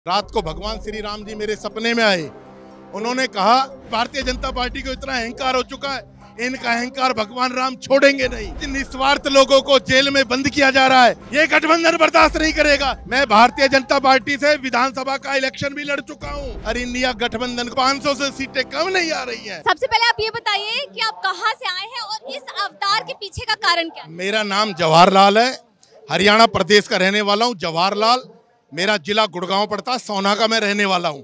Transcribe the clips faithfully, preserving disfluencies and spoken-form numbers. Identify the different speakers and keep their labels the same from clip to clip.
Speaker 1: रात को भगवान श्री राम जी मेरे सपने में आए। उन्होंने कहा भारतीय जनता पार्टी को इतना अहंकार हो चुका है, इनका अहंकार भगवान राम छोड़ेंगे नहीं। निस्वार्थ लोगों को जेल में बंद किया जा रहा है, ये गठबंधन बर्दाश्त नहीं करेगा। मैं भारतीय जनता पार्टी से विधानसभा का इलेक्शन भी लड़ चुका हूँ और इंडिया गठबंधन पाँच सौ से सीटें कम नहीं आ रही हैं।
Speaker 2: सबसे पहले आप ये बताइए कि आप कहाँ से आए हैं और इस अवतार के पीछे का कारण क्या है?
Speaker 1: मेरा नाम जवाहर लाल है, हरियाणा प्रदेश का रहने वाला हूँ। जवाहर लाल, मेरा जिला गुड़गांव पड़ता, सोना का मैं रहने वाला हूँ।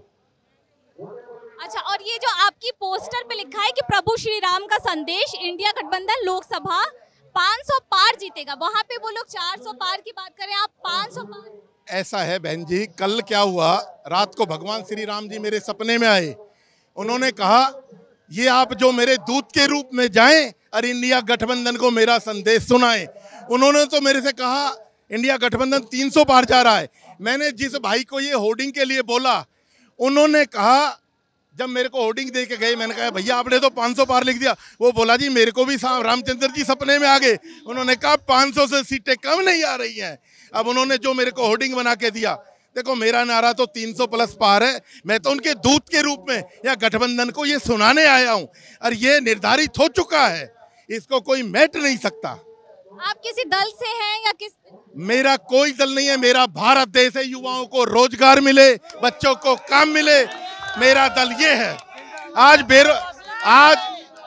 Speaker 2: अच्छा, और ये जो आपकी पोस्टर पे लिखा है कि प्रभु श्री राम का संदेश, इंडिया गठबंधन लोकसभा पाँच सौ पार जीतेगा, वहाँ पे वो लोग चार सौ पार की बात करें, आप पाँच सौ पार।
Speaker 1: ऐसा है बहन जी, कल क्या हुआ, रात को भगवान श्री राम जी मेरे सपने में आए। उन्होंने कहा ये आप जो मेरे दूत के रूप में जाएं और इंडिया गठबंधन को मेरा संदेश सुनाएं। उन्होंने तो मेरे से कहा इंडिया गठबंधन तीन सौ पार जा रहा है। मैंने जिस भाई को ये होर्डिंग के लिए बोला, उन्होंने कहा, जब मेरे को होर्डिंग दे के गए, मैंने कहा भैया आपने तो पाँच सौ पार लिख दिया। वो बोला जी मेरे को भी रामचंद्र जी सपने में आ गए। उन्होंने कहा पाँच सौ से सीटें कम नहीं आ रही हैं। अब उन्होंने जो मेरे को होर्डिंग बना के दिया, देखो मेरा नारा तो तीन सौ प्लस पार है। मैं तो उनके दूत के रूप में या गठबंधन को ये सुनाने आया हूँ और ये निर्धारित हो चुका है, इसको कोई मैट नहीं सकता।
Speaker 2: आप किसी दल से हैं या किस?
Speaker 1: मेरा कोई दल नहीं है, मेरा भारत देश है। युवाओं को रोजगार मिले, बच्चों को काम मिले, मेरा दल ये है। आज बेरो आज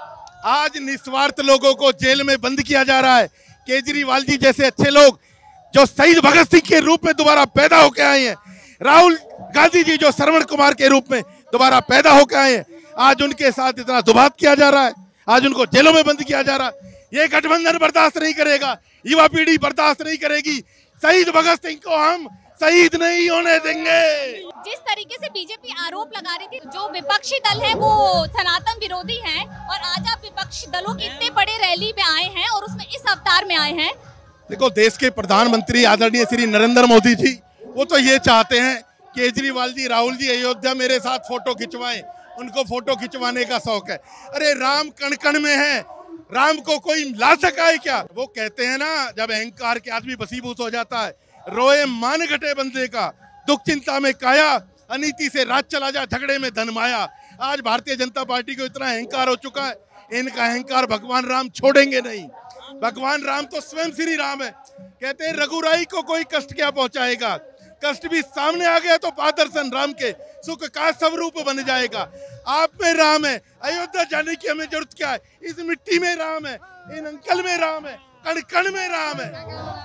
Speaker 1: आज निस्वार्थ लोगों को जेल में बंद किया जा रहा है। केजरीवाल जी जैसे अच्छे लोग जो शहीद भगत सिंह के रूप में दोबारा पैदा होकर आए हैं, राहुल गांधी जी जो श्रवण कुमार के रूप में दोबारा पैदा होकर आए हैं, आज उनके साथ इतना दुबात किया जा रहा है, आज उनको जेलों में बंद किया जा रहा है। ये गठबंधन बर्दाश्त नहीं करेगा, युवा पीढ़ी बर्दाश्त नहीं करेगी। शहीद भगत सिंह को हम शहीद नहीं होने देंगे।
Speaker 2: जिस तरीके से बीजेपी आरोप लगा रही थी, जो विपक्षी दल है वो सनातन विरोधी हैं, और आज आप विपक्षी दलों की इतने बड़े रैली में आए हैं और उसमें इस अवतार में आए हैं।
Speaker 1: देखो, देश के प्रधानमंत्री आदरणीय श्री नरेंद्र मोदी जी, वो तो ये चाहते हैं केजरीवाल जी, राहुल जी अयोध्या मेरे साथ फोटो खिंचवाएं, उनको फोटो खिंचवाने का शौक है। अरे राम कण कण में है, राम को कोई ला सका है क्या? वो कहते हैं ना, जब अहंकार के आदमी बसीभूत हो जाता है, रोए मान घटे बंदे का, दुख चिंता में काया, अनीति से राज चला जा, झगड़े में धन माया। आज भारतीय जनता पार्टी को इतना अहंकार हो चुका है, इनका अहंकार भगवान राम छोड़ेंगे नहीं। भगवान राम तो स्वयं श्री राम है। कहते हैं रघुराई को कोई कष्ट क्या पहुंचाएगा, कष्ट भी सामने आ गया तो पादर्शन राम के सुख का स्वरूप बन जाएगा। आप में राम है, अयोध्या जाने की हमें जरूरत क्या है? इस मिट्टी में राम है, इन अंकल में राम है, कण कण में राम है।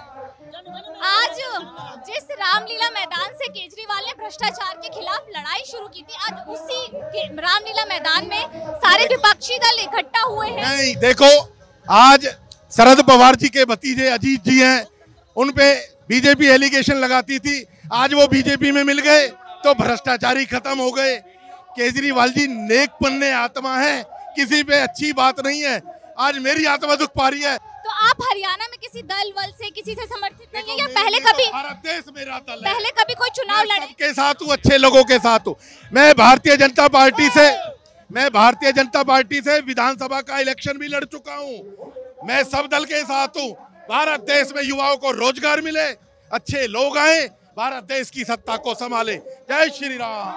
Speaker 2: आज जिस रामलीला मैदान से केजरीवाल ने भ्रष्टाचार के खिलाफ लड़ाई शुरू की थी, आज उसी रामलीला मैदान में सारे विपक्षी दल इकट्ठा हुए हैं।
Speaker 1: नहीं, देखो, आज शरद पवार जी के भतीजे अजीत जी हैं, उन पे बीजेपी एलिगेशन लगाती थी, आज वो बीजेपी में मिल गए तो भ्रष्टाचारी खत्म हो गए। केजरीवाल जी नेक पन्ने आत्मा है, किसी पे अच्छी बात नहीं है। आज मेरी आत्मा दुख पा रही है।
Speaker 2: तो आप हरियाणा में किसी दल वल से, किसी से समर्थित नहीं है या पहले कभी?
Speaker 1: भारत देश मेरा दल है,
Speaker 2: पहले कभी कोई चुनाव लड़े?
Speaker 1: के साथ हूँ, अच्छे लोगों के साथ हूँ। मैं भारतीय जनता पार्टी से मैं भारतीय जनता पार्टी से विधानसभा का इलेक्शन भी लड़ चुका हूँ। मैं सब दल के साथ हूँ। भारत देश में युवाओं को रोजगार मिले, अच्छे लोग आए, भारत देश की सत्ता को संभाले। जय श्री राम।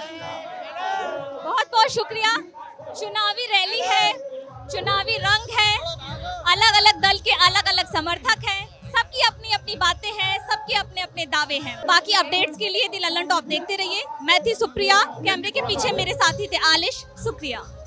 Speaker 2: बहुत बहुत शुक्रिया। चुनावी रैली है, चुनावी रंग है, अलग अलग दल के अलग अलग समर्थक हैं, सबकी अपनी अपनी बातें हैं, सबके अपने अपने दावे हैं। बाकी अपडेट्स के लिए दी लल्लन टॉप देखते रहिए। मैं थी सुप्रिया, कैमरे के पीछे मेरे साथी थे आलिश। शुक्रिया।